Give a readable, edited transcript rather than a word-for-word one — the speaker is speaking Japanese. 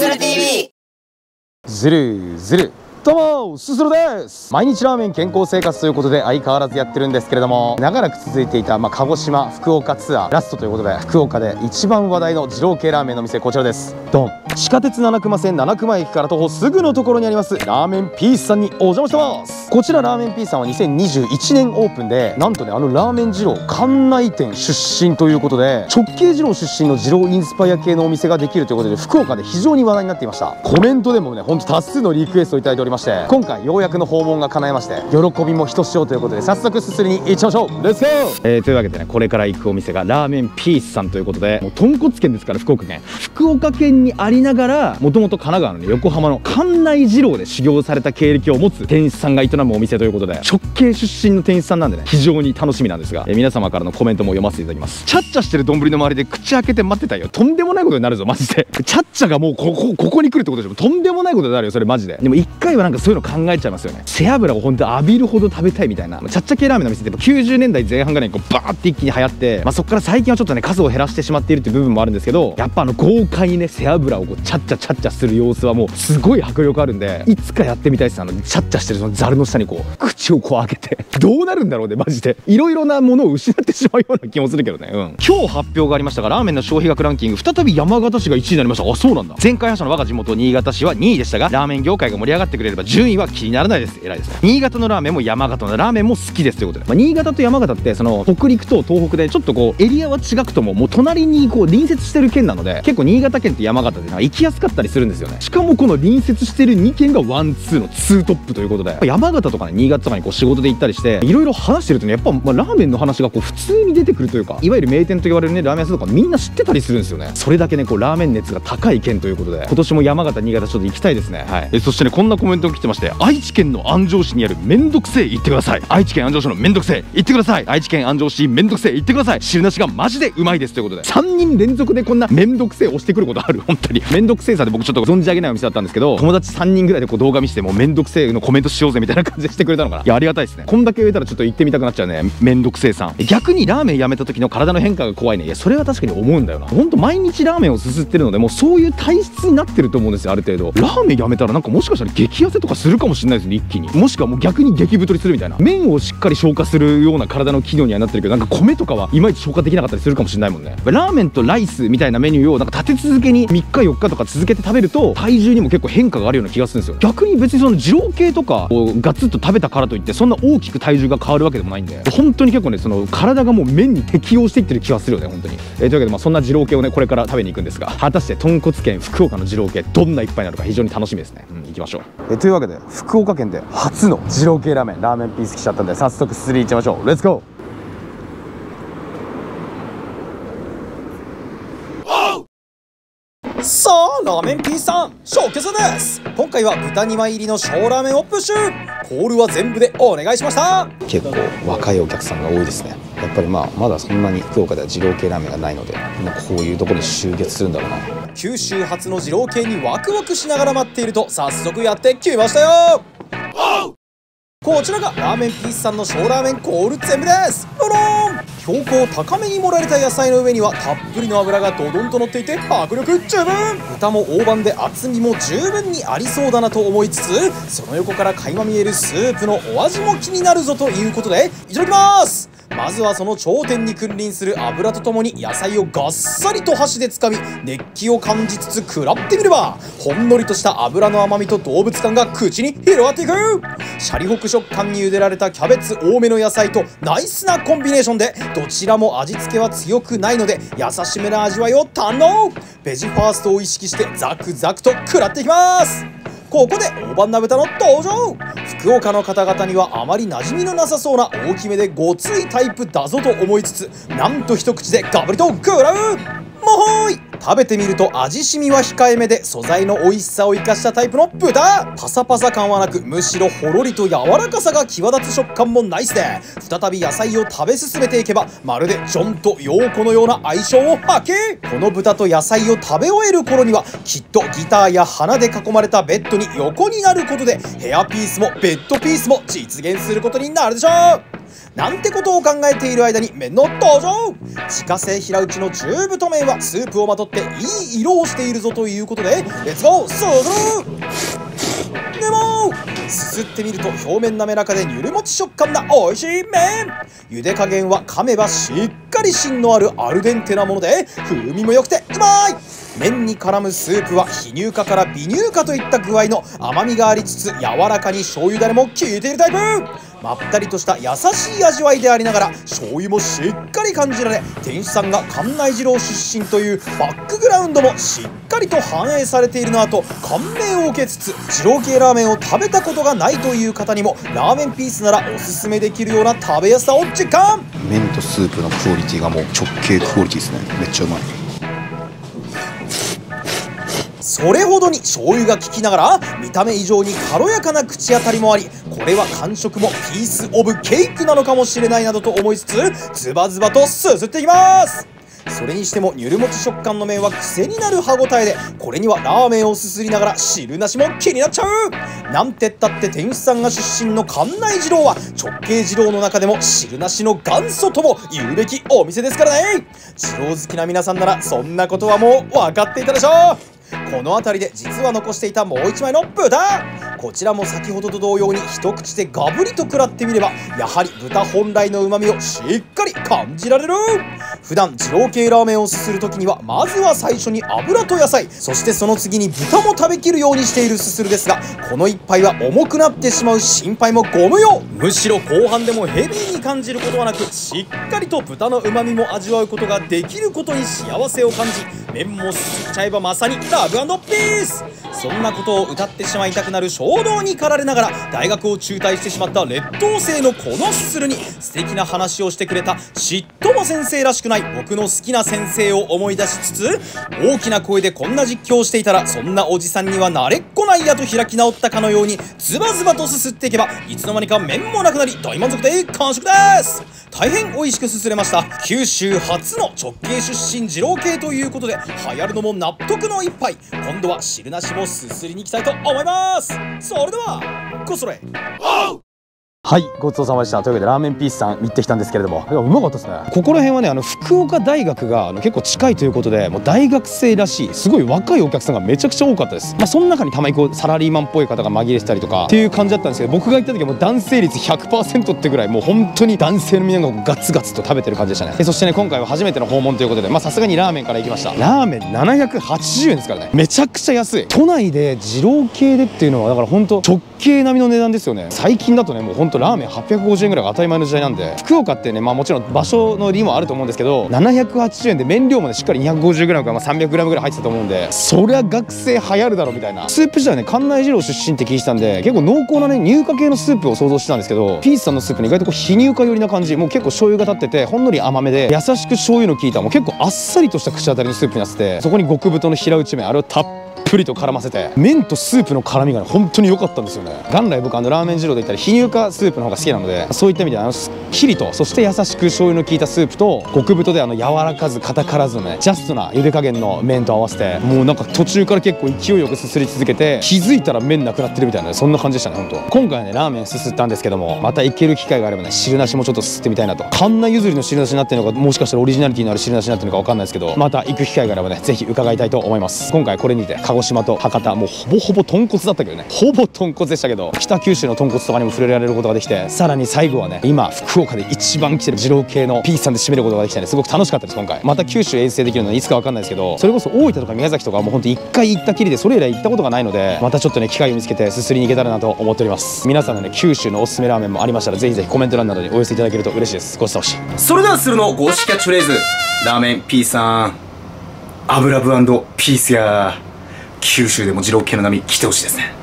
する TV。 ずるずるどうもすするです。毎日ラーメン健康生活ということで相変わらずやってるんですけれども、長らく続いていた鹿児島福岡ツアーラストということで、福岡で一番話題の二郎系ラーメンの店、こちらです。ドン。地下鉄七熊線七熊駅から徒歩すぐのところにありますラーメンピースさんにお邪魔してます。こちらラーメンピースさんは2021年オープンで、なんとねラーメン二郎館内店出身ということで、直系二郎出身の二郎インスパイア系のお店ができるということで、福岡で非常に話題になっていました。コメントでもねほんと多数のリクエストをいただいておりまして、今回ようやくの訪問が叶えまして、喜びもひとしおということで、早速すすりに行っちゃいましょう。レッツゴー。というわけでね、これから行くお店がラーメンピースさんということで、もう豚骨県ですから、福岡県にありながら、もともと神奈川の、ね、横浜の関内二郎で修行された経歴を持つ店主さんが営むお店ということで、直系出身の店主さんなんでね、非常に楽しみなんですが、皆様からのコメントも読ませていただきます。チャッチャしてる丼の周りで口開けて待ってたよ。とんでもないことになるぞマジで。チャッチャがもうここに来るってことでしょ。とんでもないことになるよそれマジで。でも一回はなんかそういうの考えちゃいますよね。背脂を本当浴びるほど食べたいみたいな。チャッチャ系ラーメンの店ってやっぱ90年代前半ぐらいにこうバーって一気に流行って、そっから最近はちょっとね数を減らしてしまっているっていう部分もあるんですけど、やっぱ豪快にね背脂をこうチャッチャする様子はもうすごい迫力あるんで、いつかやってみたいです。チャッチャしてるそのザルの下にこう口をこう開けてどうなるんだろうねマジで。いろいろなものを失ってしまうような気もするけどね。今日発表がありましたが、ラーメンの消費額ランキング再び山形市が1位になりました。あ、そうなんだ。前回覇者の我が地元新潟市は2位でしたが、ラーメン業界が盛り上がってくれれば順位は気にならないです。偉いですね。新潟のラーメンも山形のラーメンも好きですということで、新潟と山形ってその北陸と東北でちょっとこうエリアは違くとももう隣にこう隣接してる県なので、結構新潟県と山形でなんか行きやすかったりするんですよね。しかもこの隣接してる2県がワンツーのツートップということで、山形とかね新潟とかにこう仕事で行ったりしていろいろ話してるとね、やっぱラーメンの話がこう普通に出てくるというか、いわゆる名店と言われるねラーメン屋さんとかみんな知ってたりするんですよね。それだけねこうラーメン熱が高い県ということで、今年も山形新潟ちょっと行きたいですね。はい。そしてねこんなコメントが来てまして、愛知県の安城市にあるめんどくせえ行ってください。愛知県安城市のめんどくせえ行ってください。愛知県安城市めんどくせえ行ってください。汁なしがマジでうまいですということで、3人連続でこんなめんどくせえ押してくることある？本当にめんどくせえさで僕ちょっと存じ上げないお店だったんですけど、友達3人ぐらいでこう動画見せてもうめんどくせえのコメントしようぜみたいな感じでしてくれたのかな。いやありがたいですね。こんだけ言えたらちょっと行ってみたくなっちゃうね、めんどくせえさん。逆にラーメンやめた時の体の変化が怖いね。いやそれは確かに思うんだよな。ほんと毎日ラーメンをすすってるので、もうそういう体質になってると思うんですよある程度。ラーメンやめたらなんかもしかしたら激痩せとかするかもしれないですね一気に。もしくはもう逆に激太りするみたいな。麺をしっかり消化するような体の機能にはなってるけど、なんか米とかはいまいち消化できなかったりするかもしれないもんね。ラーメンとライスみたいなメニューをなんか立て続けに3日4日とか続けて食べると体重にも結構変化があるような気がするんですよ。逆に別にその二郎系とかをガツッと食べたからといってそんな大きく体重が変わるわけでもないんで、本当に結構ねその体がもう麺に適応していってる気がするよね本当に。というわけでそんな二郎系をねこれから食べに行くんですが、果たして豚骨県福岡の二郎系どんな一杯なのか非常に楽しみですね。行きましょう。というわけで福岡県で初の二郎系ラーメンピース来ちゃったんで、早速すすりいっちゃいましょう。レッツゴー。 さあラーメンピースさんショーケースです。今回は豚2枚入りの小ラーメンをプッシュ。コールは全部でお願いしました。 結構若いお客さんが多いですね。やっぱりまだそんなに福岡では二郎系ラーメンがないので、みんなこういうところに集結するんだろうな。 九州初の二郎系にワクワクしながら待っていると早速やってきましたよ。こちらがラーメンピースさんの小ラーメンコール全部です。ドローン。標高高めに盛られた野菜の上にはたっぷりの脂がドドンと乗っていて迫力十分。豚も大判で厚みも十分にありそうだなと思いつつ、その横から垣間見えるスープのお味も気になるぞということでいただきます。まずはその頂点に君臨する油とともに野菜をがっさりと箸でつかみ、熱気を感じつつ食らってみれば、ほんのりとした油の甘みと動物感が口に広がっていく。シャリホク食感に茹でられたキャベツ多めの野菜とナイスなコンビネーションで、どちらも味付けは強くないので優しめな味わいを堪能。ベジファーストを意識してザクザクと食らっていきます。ここで大判な豚の登場。福岡の方々にはあまり馴染みのなさそうな大きめでごついタイプだぞと思いつつ、なんと一口でガブリと食らう。もほーい。食べてみると味しみは控えめで素材の美味しさを生かしたタイプの豚。パサパサ感はなく、むしろほろりと柔らかさが際立つ食感もナイスで、再び野菜を食べ進めていけばまるでジョンとヨーコのような相性を発揮。この豚と野菜を食べ終える頃にはきっとギターや花で囲まれたベッドに横になることでヘアピースもベッドピースも実現することになるでしょう。 なんてことを考えている間に麺の登場。自家製平打ちの中太麺はスープをまとっていい色をしているぞということで、レッツゴースールでもすすってみると表面滑らかでにゅるもち食感な美味しい麺。茹で加減は噛めばしっかり芯のあるアルデンテなもので、風味も良くてうまい。麺に絡むスープは非乳化から微乳化といった具合の甘みがありつつ、柔らかに醤油だれも効いているタイプ。まったりとした優しい味わいでありながら、醤油もしっかり感じられ、店主さんが関内二郎出身というバックグラウンドもしっかりと反映されているなと感銘を受けつつ、二郎系ラーメンを食べたことがないという方にもラーメンピースならおすすめできるような食べやすさを実感。 麺とスープのクオリティがもう直径クオリティですね。めっちゃうまい。 それほどに醤油が効きながら、見た目以上に軽やかな口当たりもあり、これは感触もピースオブケイクなのかもしれないなどと思いつつ、ズバズバとすすっていきます。それにしてもにゅるもち食感の麺は癖になる歯ごたえで、これにはラーメンをすすりながら汁なしも気になっちゃう。なんてったって店主さんが出身の関内二郎は直系二郎の中でも汁なしの元祖とも言うべきお店ですからね。二郎好きな皆さんならそんなことはもう分かっていたでしょう。この辺りで実は残していたもう一枚の豚、こちらも先ほどと同様に一口でガブリと食らってみれば、やはり豚本来の旨味をしっかり感じられる。普段二郎系ラーメンをすする時にはまずは最初に油と野菜、そしてその次に豚も食べきるようにしているすするですが、この一杯は重くなってしまう心配もご無用。むしろ後半でもヘビーに感じることはなく、しっかりと豚の旨味も味わうことができることに幸せを感じ、麺もすすっちゃえばまさにラブ&ピース。そんなことを歌ってしまいたくなる衝動に駆られながら大学を中退してしまった劣等生のこのすするに素敵な話をしてくれたちっとも先生らしくない僕の好きな先生を思い出しつつ、大きな声でこんな実況をしていたら、そんなおじさんには慣れっこないやと開き直ったかのようにズバズバとすすっていけば、いつの間にか麺もなくなり大満足で完食です。大変美味しくすすれました。九州初の直系出身二郎系ということで流行るのも納得の一杯。今度は汁なしもすすりに行きたいと思います。それではごそれ。 はい、ごちそうさまでした。というわけでラーメンピースさん行ってきたんですけれども、いやうまかったですね。ここら辺はね、福岡大学が結構近いということで、もう大学生らしいすごい若いお客さんがめちゃくちゃ多かったです。その中にたまにこうサラリーマンっぽい方が紛れてたりとかっていう感じだったんですけど、僕が行った時はもう男性率 100% ってぐらい、もう本当に男性のみんながガツガツと食べてる感じでしたね。そしてね、今回は初めての訪問ということで、さすがにラーメンから行きました。ラーメン780円ですからね、めちゃくちゃ安い。都内で二郎系でっていうのはだから本当直系並みの値段ですよね。最近だとね、もう本当ラーメン850円ぐらいが当たり前の時代なんで、福岡ってね、もちろん場所の利もあると思うんですけど、780円で麺量もねしっかり 250g から 300g ぐらい入ってたと思うんで、そりゃ学生流行るだろみたいな。スープ自体はね、関内二郎出身って聞いてたんで、結構濃厚なね乳化系のスープを想像してたんですけど、ピースさんのスープに意外とこう非乳化寄りな感じ、もう結構醤油が立っててほんのり甘めで優しく醤油の効いた、もう結構あっさりとした口当たりのスープになってて、そこに極太の平打ち麺、あれをたっぷりと絡ませて、麺とスープの絡みがね本当に良かったんですよね。元来僕ラーメン二郎で言ったら非乳化スープの方が好きなので、そういった意味ですっきりと、そして優しく醤油の効いたスープと極太で柔らかず硬からずのねジャストな茹で加減の麺と合わせて、もうなんか途中から結構勢いよくすすり続けて、気づいたら麺なくなってるみたいな、ね、そんな感じでしたね。本当今回はねラーメンすすったんですけども、また行ける機会があればね汁なしもちょっとすすってみたいなと。関内譲りの汁なしになってるのか、もしかしたらオリジナリティのある汁なしになってるのか分かんないですけど、また行く機会があればねぜひ伺いたいと思います。今回これにて鹿児島と博多、もうほぼほぼ豚骨だったけどね、ほぼ豚骨でしたけど、北九州の豚骨とかにも触れられることができて、さらに最後はね今福岡で一番来てる二郎系のピースさんで締めることができてね、すごく楽しかったです。今回また九州遠征できるのはいつか分かんないですけど、それこそ大分とか宮崎とかもうほんと1回行ったきりで、それ以来行ったことがないので、またちょっとね機会を見つけてすすりに行けたらなと思っております。皆さんのね九州のおすすめラーメンもありましたら、ぜひぜひコメント欄などにお寄せいただけると嬉しいです。ごちそうさまでした。 それではするの公式キャッチフレーズ、ラーメンピースさん油ブ&ピースや九州でも二郎系の波来てほしいですね。